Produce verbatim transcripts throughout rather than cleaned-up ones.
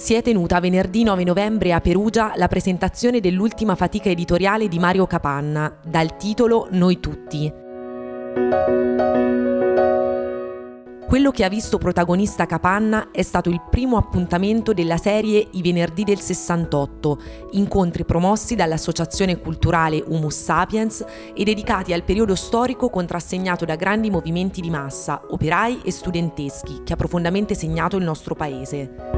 Si è tenuta venerdì nove novembre a Perugia la presentazione dell'ultima fatica editoriale di Mario Capanna, dal titolo Noi tutti. Quello che ha visto protagonista Capanna è stato il primo appuntamento della serie I Venerdì del sessantotto, incontri promossi dall'associazione culturale Humus Sapiens e dedicati al periodo storico contrassegnato da grandi movimenti di massa, operai e studenteschi, che ha profondamente segnato il nostro paese.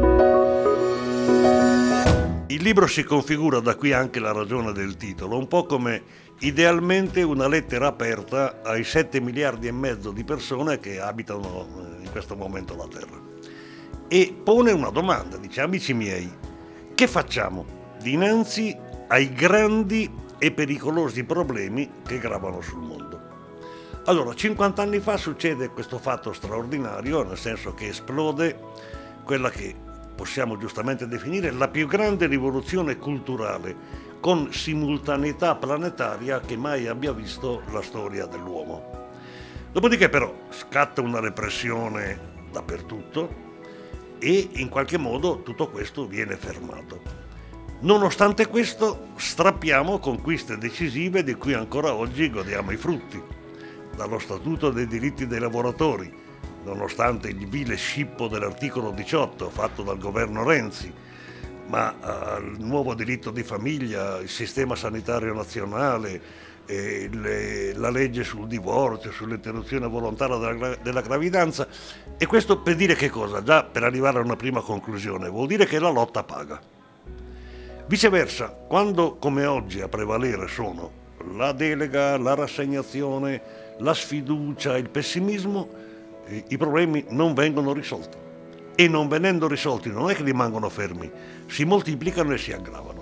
Il libro si configura, da qui anche la ragione del titolo, un po' come idealmente una lettera aperta ai sette miliardi e mezzo di persone che abitano in questo momento la Terra. E pone una domanda, dice: amici miei, che facciamo dinanzi ai grandi e pericolosi problemi che gravano sul mondo? Allora, cinquanta anni fa succede questo fatto straordinario, nel senso che esplode quella che possiamo giustamente definire la più grande rivoluzione culturale con simultaneità planetaria che mai abbia visto la storia dell'uomo. Dopodiché però scatta una repressione dappertutto e in qualche modo tutto questo viene fermato. Nonostante questo strappiamo conquiste decisive di cui ancora oggi godiamo i frutti, dallo Statuto dei diritti dei lavoratori, nonostante il vile scippo dell'articolo diciotto fatto dal governo Renzi, ma uh, il nuovo diritto di famiglia, il sistema sanitario nazionale, eh, le, la legge sul divorzio, sull'interruzione volontaria della, della gravidanza. E questo per dire che cosa? Già per arrivare a una prima conclusione, vuol dire che la lotta paga. Viceversa, quando come oggi a prevalere sono la delega, la rassegnazione, la sfiducia, il pessimismo, i problemi non vengono risolti e non venendo risolti non è che rimangono fermi, si moltiplicano e si aggravano.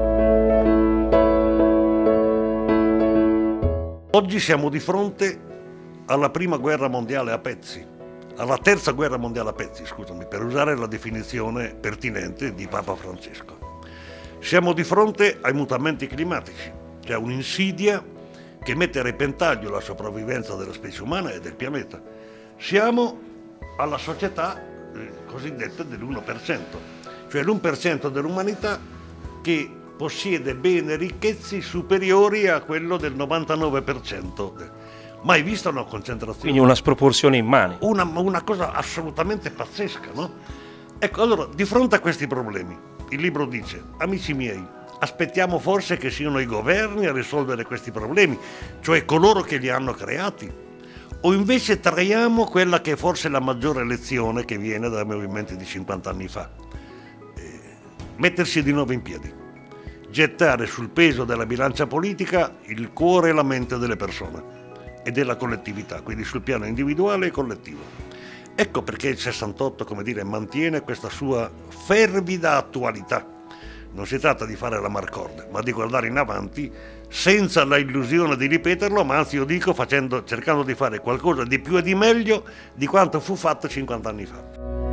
Oggi siamo di fronte alla prima guerra mondiale a pezzi, alla terza guerra mondiale a pezzi, scusami, per usare la definizione pertinente di Papa Francesco. Siamo di fronte ai mutamenti climatici, cioè un'insidia che mette a repentaglio la sopravvivenza della specie umana e del pianeta. Siamo alla società eh, cosiddetta dell'uno per cento, cioè l'uno per cento dell'umanità che possiede beni e ricchezze superiori a quello del novantanove per cento. Mai vista una concentrazione. Quindi una sproporzione immane. Una, una cosa assolutamente pazzesca, no? Ecco, allora, di fronte a questi problemi, il libro dice: amici miei, aspettiamo forse che siano i governi a risolvere questi problemi, cioè coloro che li hanno creati? O invece traiamo quella che è forse la maggiore lezione che viene dai movimenti di cinquanta anni fa? Eh, mettersi di nuovo in piedi, gettare sul peso della bilancia politica il cuore e la mente delle persone e della collettività, quindi sul piano individuale e collettivo. Ecco perché il sessantotto, come dire, mantiene questa sua fervida attualità. Non si tratta di fare la marcorda, ma di guardare in avanti senza la illusione di ripeterlo, ma anzi io dico facendo, cercando di fare qualcosa di più e di meglio di quanto fu fatto cinquanta anni fa.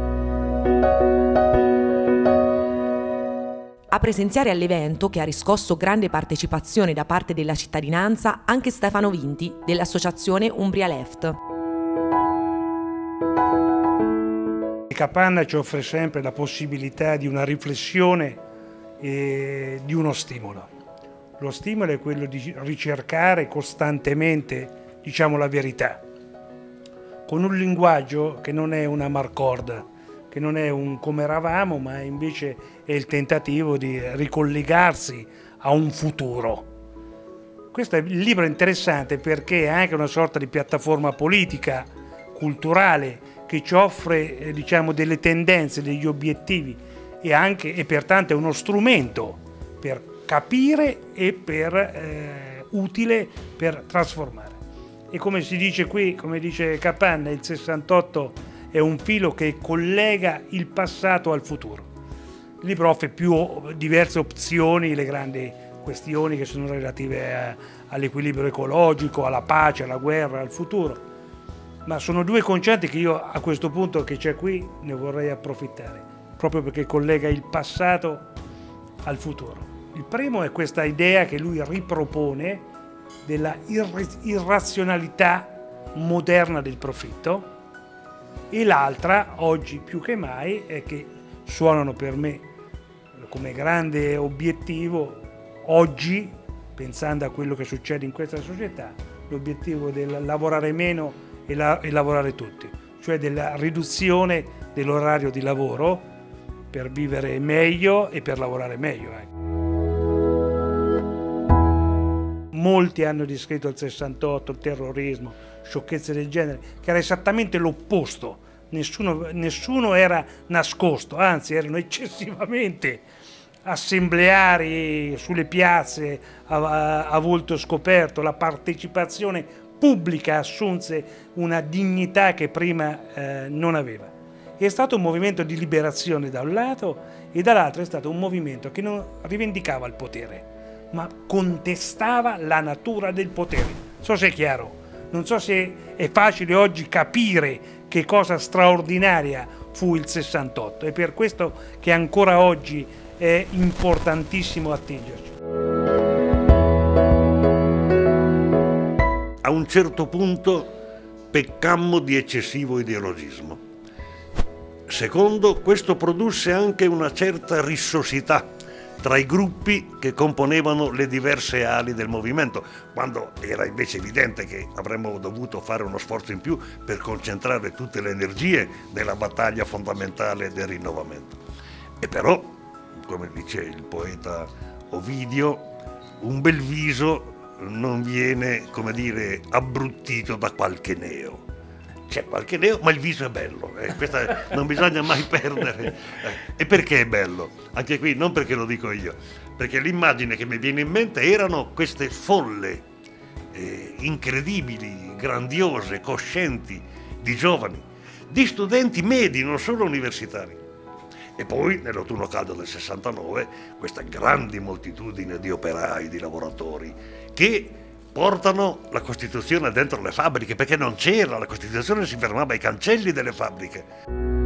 A presenziare all'evento, che ha riscosso grande partecipazione da parte della cittadinanza, anche Stefano Vinti dell'associazione Umbria Left. Capanna ci offre sempre la possibilità di una riflessione e di uno stimolo. Lo stimolo è quello di ricercare costantemente, diciamo, la verità, con un linguaggio che non è una marcorda, che non è un come eravamo, ma invece è il tentativo di ricollegarsi a un futuro. Questo è il libro interessante perché è anche una sorta di piattaforma politica, culturale, che ci offre eh, diciamo, delle tendenze, degli obiettivi e, anche, e pertanto è uno strumento per capire e per, eh, utile per trasformare. E come si dice qui, come dice Capanna, il sessantotto è un filo che collega il passato al futuro. Il libro offre più diverse opzioni, le grandi questioni che sono relative all'equilibrio ecologico, alla pace, alla guerra, al futuro. Ma sono due concetti che io a questo punto che c'è qui ne vorrei approfittare, proprio perché collega il passato al futuro. Il primo è questa idea che lui ripropone della ir- irrazionalità moderna del profitto e l'altra, oggi più che mai, è che suonano per me come grande obiettivo oggi, pensando a quello che succede in questa società, l'obiettivo del lavorare meno e, la, e lavorare tutti, cioè della riduzione dell'orario di lavoro per vivere meglio e per lavorare meglio. Ecco. Molti hanno descritto il sessantotto, il terrorismo, sciocchezze del genere, che era esattamente l'opposto. Nessuno, nessuno era nascosto, anzi erano eccessivamente assembleari sulle piazze a, a, a volto scoperto. La partecipazione pubblica assunse una dignità che prima eh, non aveva. È stato un movimento di liberazione da un lato e dall'altro è stato un movimento che non rivendicava il potere, ma contestava la natura del potere. Non so se è chiaro, non so se è facile oggi capire che cosa straordinaria fu il sessantotto. È per questo che ancora oggi è importantissimo attingerci. A un certo punto peccammo di eccessivo ideologismo. Secondo, questo produsse anche una certa rissosità tra i gruppi che componevano le diverse ali del movimento, quando era invece evidente che avremmo dovuto fare uno sforzo in più per concentrare tutte le energie nella battaglia fondamentale del rinnovamento. E però, come dice il poeta Ovidio, un bel viso non viene, come dire, abbruttito da qualche neo. C'è qualche neo, ma il viso è bello, eh, questa non bisogna mai perdere. Eh, e perché è bello? Anche qui, non perché lo dico io, perché l'immagine che mi viene in mente erano queste folle eh, incredibili, grandiose, coscienti, di giovani, di studenti medi, non solo universitari. E poi, nell'autunno caldo del sessantanove, questa grande moltitudine di operai, di lavoratori, che portano la Costituzione dentro le fabbriche, perché non c'era, la Costituzione si fermava ai cancelli delle fabbriche.